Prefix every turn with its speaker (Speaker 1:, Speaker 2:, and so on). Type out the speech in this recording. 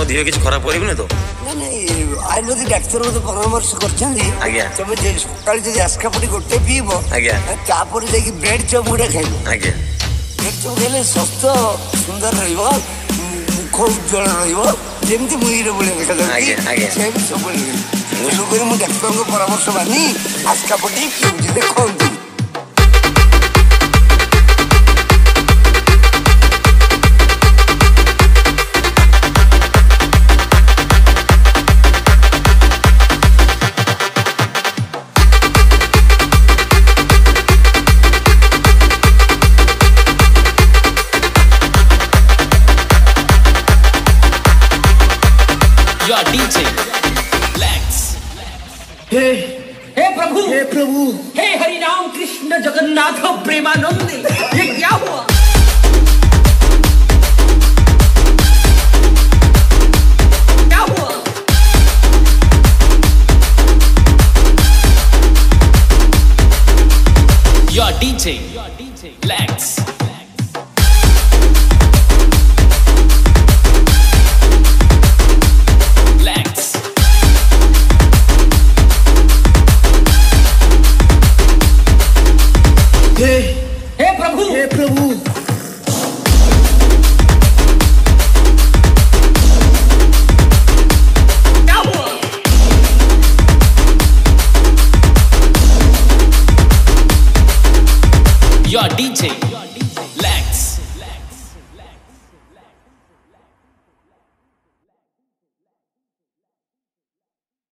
Speaker 1: दिह किसी खराब करेंगे तो
Speaker 2: आयुर्वेदिक डाक्तर मत परामर्श करमे सकाल जब आस्कापटी गोटे पीब तापर जाकि ब्रेड चप गोटे खाइब ब्रेड चप खाइले स्वस्थ सुंदर रुख उज्जवल रमती मुहर भाई सब तेणुक डाक्तर परामर्श मानी आस्कापटी पीऊँ देखते
Speaker 3: हे प्रभु हे हरि राम कृष्ण जगन्नाथ प्रेमानंद ये क्या हुआ
Speaker 4: Your DJ Lex
Speaker 3: हे प्रभु क्या हुआ
Speaker 4: Your DJ